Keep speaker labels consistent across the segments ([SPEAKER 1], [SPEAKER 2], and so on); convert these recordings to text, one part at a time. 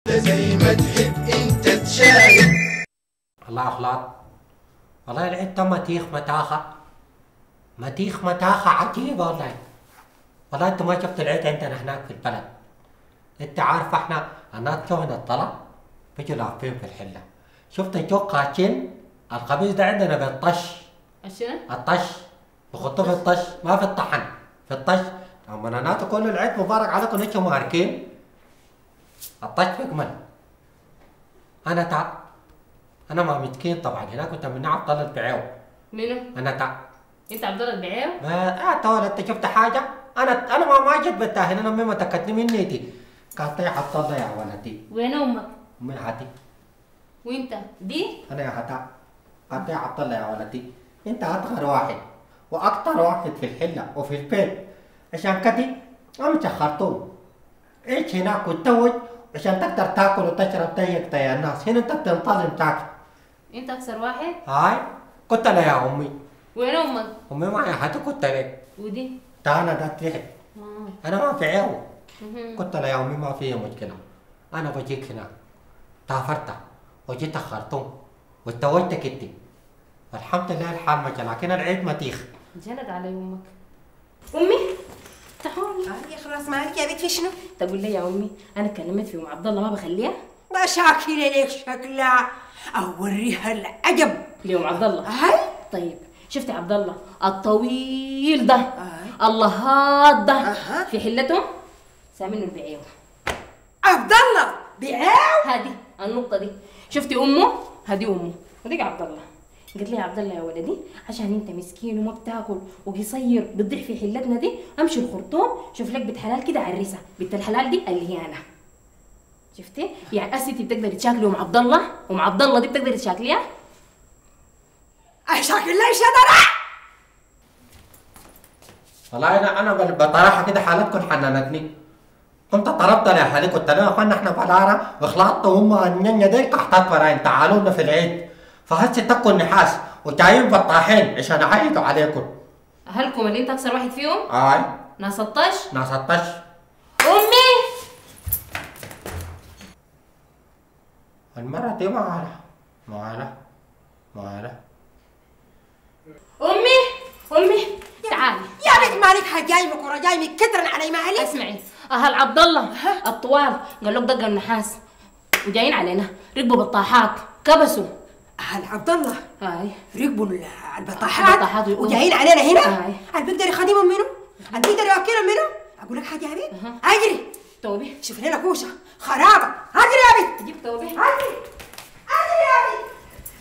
[SPEAKER 1] زي ما تحب انت تشاهد.
[SPEAKER 2] الله أخلاط، والله العيد ده متيخ متاخة، متيخ متاخة عجيبة والله. والله انت ما شفت العيد عندنا هناك في البلد. انت عارفة احنا الناس جوهنا الطلب بيجوا لافين في الحلة. شفت الجوق قاشين الخبيز ده عندنا بالطش.
[SPEAKER 3] شنو؟
[SPEAKER 2] الطش بخطوه في الطش، ما في الطحن، في الطش. لما انا كل العيد مبارك عليكم انتم ماركين. الطش بيكمل. انا تعب. انا ما مسكين طبعا، هناك كنت من عبد الله البعيو.
[SPEAKER 3] منو؟
[SPEAKER 2] انا تعب.
[SPEAKER 3] انت عبد الله البعيو؟
[SPEAKER 2] ما تقول انت شفت حاجه؟ انا ما جيت بالتاهل، انا امي ما تكتني مني دي. قالت لي عبد الله يا ولدي.
[SPEAKER 3] وين امك؟
[SPEAKER 2] امي هاتي.
[SPEAKER 3] وانت؟ دي؟
[SPEAKER 2] انا يا هتا. قالت لي عبد الله يا ولدي، انت اصغر واحد واكثر واحد في الحله وفي البيت، عشان كده امشي خرطوم. عيش هناك وتزوج عشان تقدر تاكل وتشرب زيك زي الناس، هنا انت بتنتظم تاكل.
[SPEAKER 3] انت اكثر واحد؟
[SPEAKER 2] هاي كنت انا يا امي.
[SPEAKER 3] وين امك؟
[SPEAKER 2] امي ما يا هتا كنت انا.
[SPEAKER 3] ودي؟
[SPEAKER 2] انا ده تحت. انا ما في عيو.
[SPEAKER 3] مهم.
[SPEAKER 2] قلت له يا امي ما في مشكله، انا بجيك هنا. سافرت وجيت الخرطوم وتزوجتك انت، والحمد لله الحال مشى، لكن العيد متيخ.
[SPEAKER 3] جلد علي امك. امي تعالي.
[SPEAKER 4] يا خلاص مالك يا بنت في شنو؟
[SPEAKER 3] تقول لي يا امي انا كلمت في ام عبد الله ما بخليها؟
[SPEAKER 4] ما شاكله ليك شكلها اوريها العجب.
[SPEAKER 3] لام عبد الله؟
[SPEAKER 4] هاي
[SPEAKER 3] طيب شفتي عبد الله الطويل ده الله هاد ده في حلته سامين البعيو.
[SPEAKER 4] عبد الله بعيو؟
[SPEAKER 3] هادي النقطة دي شفتي أمه؟ هادي أمه وديك عبد الله. قلت لي يا عبد الله يا ولدي عشان أنت مسكين وما بتاكل وقصير بتضيع في حلتنا دي، أمشي الخرطوم شوف لك بنت حلال كده عرسها، بنت الحلال دي اللي هي أنا. شفتي؟ يعني أسيتي بتقدري تشاكلي أم عبد الله؟ أم عبد الله دي بتقدري تشاكليها؟
[SPEAKER 4] شاكل لي شدرة.
[SPEAKER 2] والله انا بصراحه كده حالتكم حننتني. كنت طلبت لاهلي، كنت انا اخوانا احنا بلارة وخلطت هم النينيا دي قحطات براين تعالوا لنا في العيد، فهسه تكوا النحاس وجايين بطاحين عشان اعيدوا عليكم.
[SPEAKER 3] أهلكم اللي أنت أكثر واحد فيهم؟
[SPEAKER 2] هاي
[SPEAKER 3] ناس الطش؟
[SPEAKER 2] ناس الطش.
[SPEAKER 3] أمي
[SPEAKER 2] المرة دي ما على
[SPEAKER 3] أمي تعالي
[SPEAKER 4] يا بنت مالك حجاي بكره جاي مكترن علي مالك.
[SPEAKER 3] اسمعي أهل عبد الله الطوال قال لك دق النحاس وجايين علينا، ركبوا بطاحات كبسوا.
[SPEAKER 4] اهل عبد الله
[SPEAKER 3] هاي
[SPEAKER 4] ركبوا البطاحات وجايين علينا هنا. هل بيقدر يخدمهم منه؟ هل بيقدر يوكلهم منه؟ اقول لك حاجه يا بنت اجري
[SPEAKER 3] توبي
[SPEAKER 4] شوف لنا كوشه خرابه. اجري يا بنت
[SPEAKER 3] جيب توبي
[SPEAKER 4] اجري يا بنت.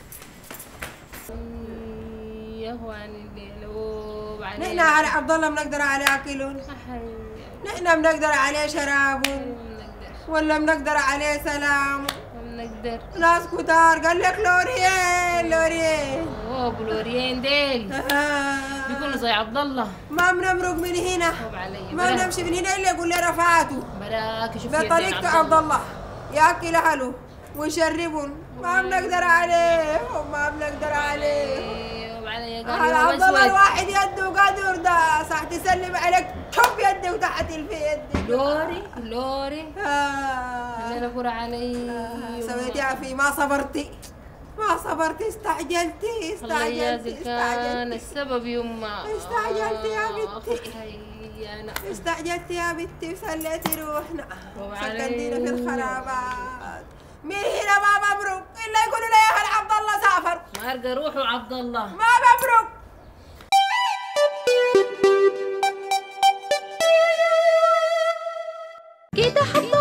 [SPEAKER 3] يهو عن القلوب عليه.
[SPEAKER 4] نحن على عبد الله بنقدر عليه اكلون، نحن بنقدر عليه شرابون، ولا بنقدر عليه سلام.
[SPEAKER 3] بنقدر
[SPEAKER 4] ناس كتار قال لك لوريين
[SPEAKER 3] اوه بلوريين ديل بيكونوا زي عبد الله.
[SPEAKER 4] ما بنمرق من هنا، ما بنمشي من هنا الا يقول لي رفعته.
[SPEAKER 3] براك شوفي
[SPEAKER 4] ده طريقته عبد الله ياكل اهله ويشربهم. ما بنقدر عليه وما بنقدر عليه. عبد الله الواحد يده قدر ده صح تسلم عليك كف يدي وتحت الفيد.
[SPEAKER 3] لوري انا كرة علي
[SPEAKER 4] سويتيها في ما صبرتي استعجلتي
[SPEAKER 3] كان السبب يما
[SPEAKER 4] استعجلتي يا بنتي وسليتي روحنا سكنتينا في الخرابات. من هنا ما مبروك الا يقولوا لي يا اهل عبد الله سافر.
[SPEAKER 3] ما ارقى روحه عبد الله
[SPEAKER 4] ما مبروك.
[SPEAKER 5] كده حط